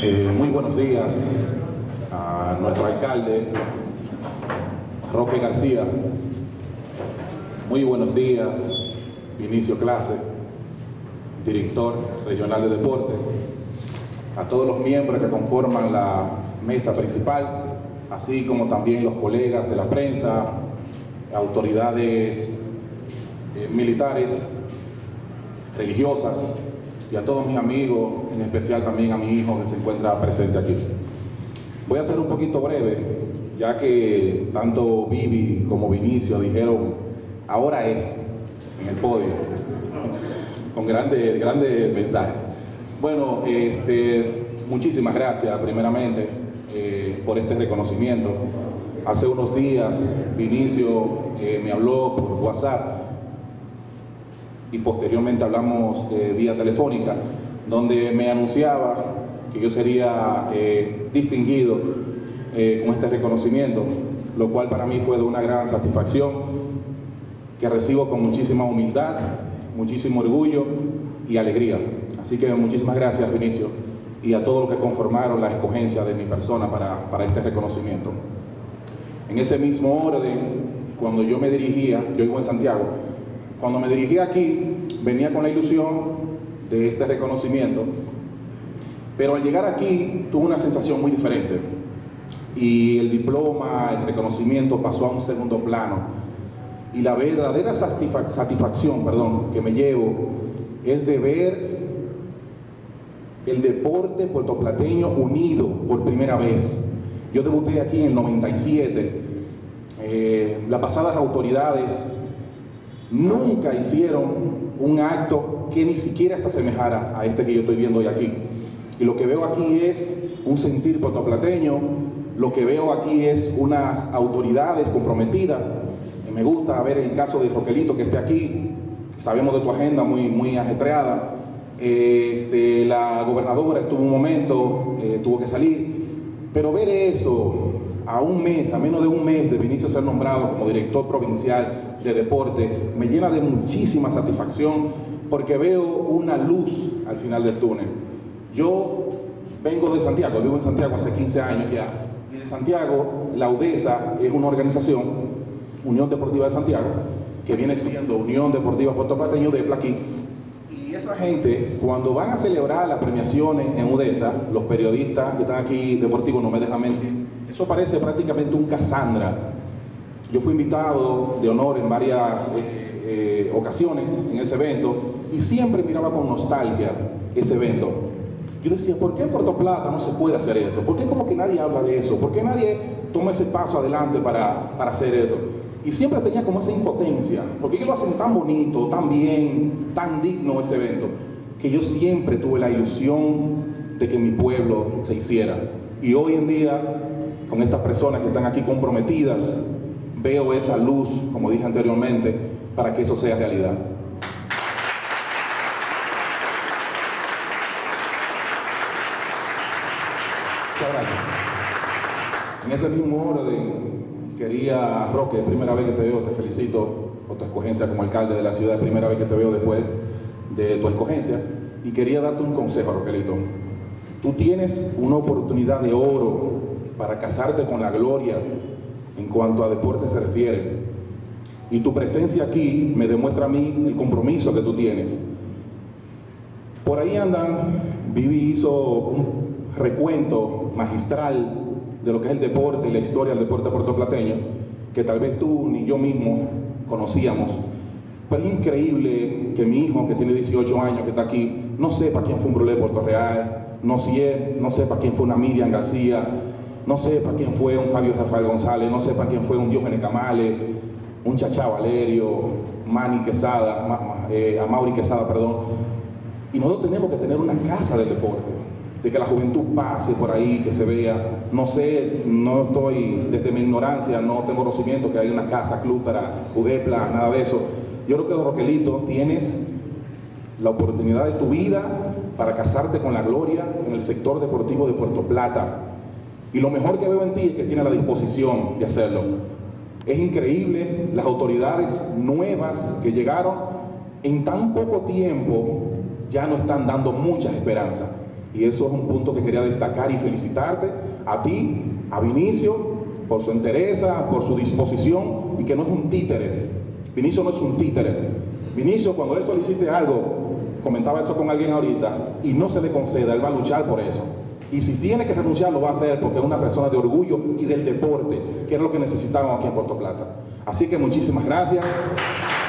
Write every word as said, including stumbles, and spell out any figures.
Eh, muy buenos días a nuestro alcalde, Roque García. Muy buenos días, Vinicio Clase, director regional de deporte, a todos los miembros que conforman la mesa principal, así como también los colegas de la prensa, autoridades eh, militares, religiosas, y a todos mis amigos, en especial también a mi hijo que se encuentra presente aquí. Voy a ser un poquito breve, ya que tanto Vivi como Vinicio dijeron, ahora es, en el podio, con grandes, grandes mensajes. Bueno, este, muchísimas gracias primeramente eh, por este reconocimiento. Hace unos días Vinicio eh, me habló por WhatsApp y posteriormente hablamos eh, vía telefónica, donde me anunciaba que yo sería eh, distinguido eh, con este reconocimiento, lo cual para mí fue de una gran satisfacción, que recibo con muchísima humildad, muchísimo orgullo y alegría. Así que muchísimas gracias, Vinicio, y a todos los que conformaron la escogencia de mi persona para, para este reconocimiento. En ese mismo orden, cuando yo me dirigía, yo vivo en Santiago, cuando me dirigía aquí, venía con la ilusión de este reconocimiento, pero al llegar aquí tuve una sensación muy diferente y el diploma, el reconocimiento pasó a un segundo plano, y la verdadera satisfac satisfacción perdón, que me llevo es de ver el deporte puertoplateño unido por primera vez. Yo debuté aquí en el noventa y siete, eh, las pasadas autoridades nunca hicieron un acto que ni siquiera se asemejara a este que yo estoy viendo hoy aquí. Y lo que veo aquí es un sentir puertoplateño, lo que veo aquí es unas autoridades comprometidas. Y me gusta ver el caso de Roquelito que esté aquí, sabemos de tu agenda muy, muy ajetreada. Este, la gobernadora estuvo un momento, eh, tuvo que salir, pero ver eso a un mes, a menos de un mes de Vinicio ser nombrado como director provincial de deporte, me llena de muchísima satisfacción, porque veo una luz al final del túnel. Yo vengo de Santiago, vivo en Santiago hace quince años ya, y de Santiago, la UDESA es una organización, Unión Deportiva de Santiago, que viene siendo Unión Deportiva Puertoplateño de aquí, y esa gente, cuando van a celebrar las premiaciones en UDESA, los periodistas que están aquí deportivos no me dejan mentir, eso parece prácticamente un Cassandra. Yo fui invitado de honor en varias eh, eh, ocasiones en ese evento y siempre miraba con nostalgia ese evento. Yo decía, ¿por qué en Puerto Plata no se puede hacer eso? ¿Por qué como que nadie habla de eso? ¿Por qué nadie toma ese paso adelante para, para hacer eso? Y siempre tenía como esa impotencia, porque ellos lo hacen tan bonito, tan bien, tan digno ese evento, que yo siempre tuve la ilusión de que mi pueblo se hiciera. Y hoy en día, con estas personas que están aquí comprometidas, veo esa luz, como dije anteriormente, para que eso sea realidad. Muchas gracias. En ese mismo orden, quería, Roque, primera vez que te veo, te felicito por tu escogencia como alcalde de la ciudad, primera vez que te veo después de tu escogencia, y quería darte un consejo, Roquelito. Tú tienes una oportunidad de oro para casarte con la gloria en cuanto a deporte se refiere, y tu presencia aquí me demuestra a mí el compromiso que tú tienes. Por ahí andan, Vivi hizo un recuento magistral de lo que es el deporte y la historia del deporte puertoplateño, que tal vez tú ni yo mismo conocíamos, pero es increíble que mi hijo, que tiene dieciocho años, que está aquí, no sepa quién fue un Brulé de Puerto Real, no, sé, no sepa quién fue una Miriam García, no sepa quién fue un Fabio Rafael González, no sepa quién fue un Diógenes Camales, un Chachá Valerio, Manny Quesada, Ma, eh, Amaury Quesada, perdón. Y nosotros tenemos que tener una casa del deporte, de que la juventud pase por ahí, que se vea. No sé, no estoy, desde mi ignorancia, no tengo conocimiento que hay una casa, club para UDEPLA, nada de eso. Yo creo que, Roquelito, tienes la oportunidad de tu vida para casarte con la gloria en el sector deportivo de Puerto Plata. Y lo mejor que veo en ti es que tienes la disposición de hacerlo. Es increíble las autoridades nuevas que llegaron en tan poco tiempo ya nos están dando muchas esperanzas. Y eso es un punto que quería destacar y felicitarte a ti, a Vinicio, por su entereza, por su disposición, y que no es un títere. Vinicio no es un títere. Vinicio, cuando él solicite algo, comentaba eso con alguien ahorita, y no se le conceda, él va a luchar por eso. Y si tiene que renunciar, lo va a hacer porque es una persona de orgullo y del deporte, que es lo que necesitamos aquí en Puerto Plata. Así que muchísimas gracias.